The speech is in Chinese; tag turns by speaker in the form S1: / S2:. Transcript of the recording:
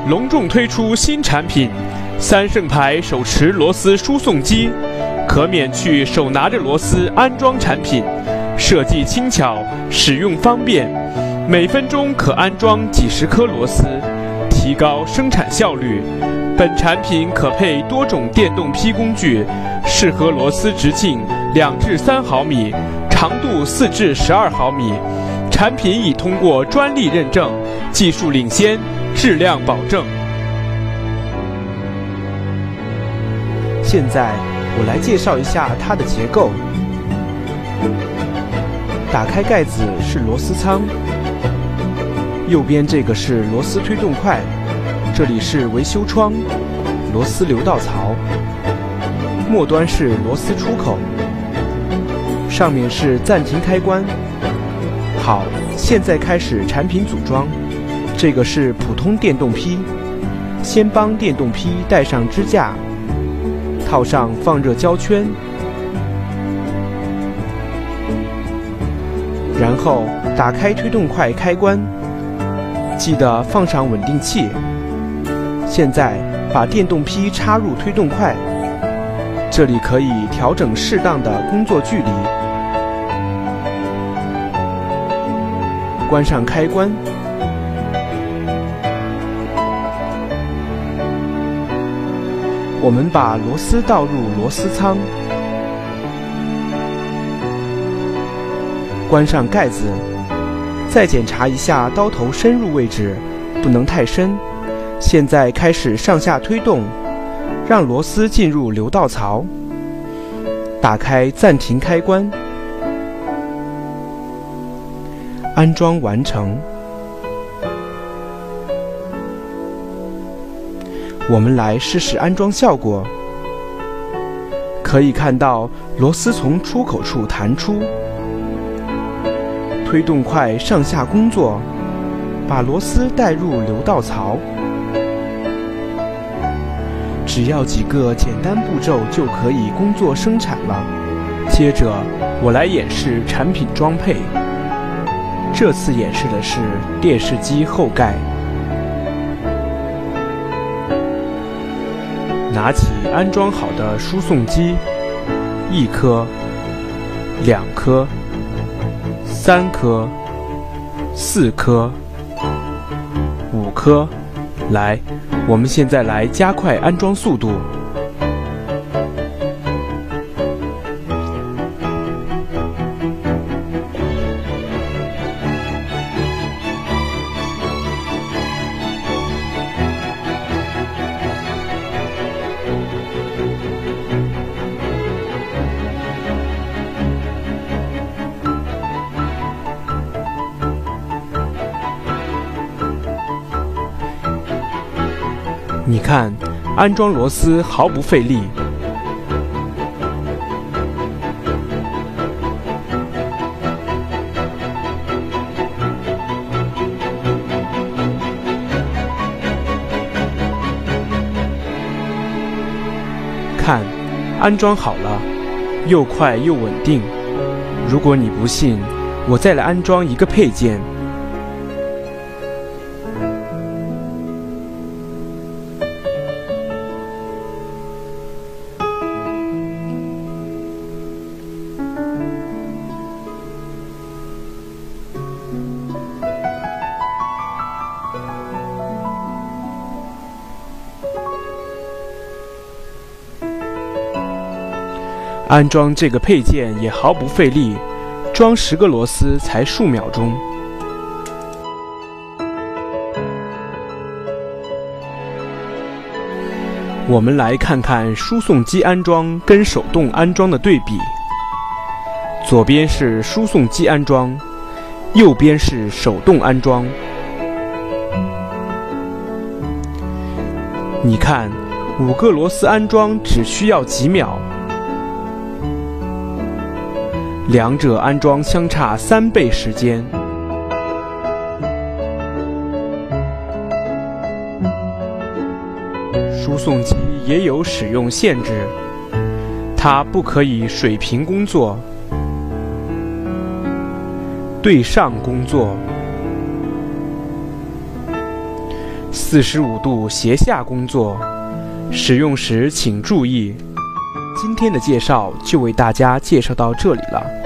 S1: 隆重推出新产品三圣牌手持螺丝输送机，可免去手拿着螺丝安装产品，设计轻巧，使用方便，每分钟可安装几十颗螺丝，提高生产效率。本产品可配多种电动劈工具，适合螺丝直径2至3毫米，长度4至12毫米。产品已通过专利认证，技术领先，质量保证。
S2: 现在我来介绍一下它的结构。打开盖子是螺丝仓，右边这个是螺丝推动块，这里是维修窗、螺丝流道槽，末端是螺丝出口，上面是暂停开关。好，现在开始产品组装。这个是普通电动劈，先帮电动劈带上支架，套上放热胶圈，然后打开推动块开关，记得放上稳定器。现在把电动劈插入推动块，这里可以调整适当的工作距离。关上开关，我们把螺丝倒入螺丝仓，关上盖子，再检查一下刀头深入位置，不能太深。现在开始上下推动，让螺丝进入流道槽，打开暂停开关，安装完成。我们来试试安装效果。可以看到螺丝从出口处弹出，推动块上下工作，把螺丝带入流道槽。只要几个简单步骤就可以工作生产了。接着我来演示产品装配。这次演示的是电视机后盖。拿起安装好的输送机，1颗、2颗、3颗、4颗、5颗。来，我们现在来加快安装速度。你看，安装螺丝毫不费力。看，安装好了，又快又稳定。如果你不信，我再来安装一个配件。安装这个配件也毫不费力，装10个螺丝才数秒钟。我们来看看输送机安装跟手动安装的对比。左边是输送机安装，右边是手动安装。你看，5个螺丝安装只需要几秒。两者安装相差3倍时间。输送机也有使用限制，它不可以水平工作、对上工作。 45度斜下工作，使用时请注意。今天的介绍就为大家介绍到这里了。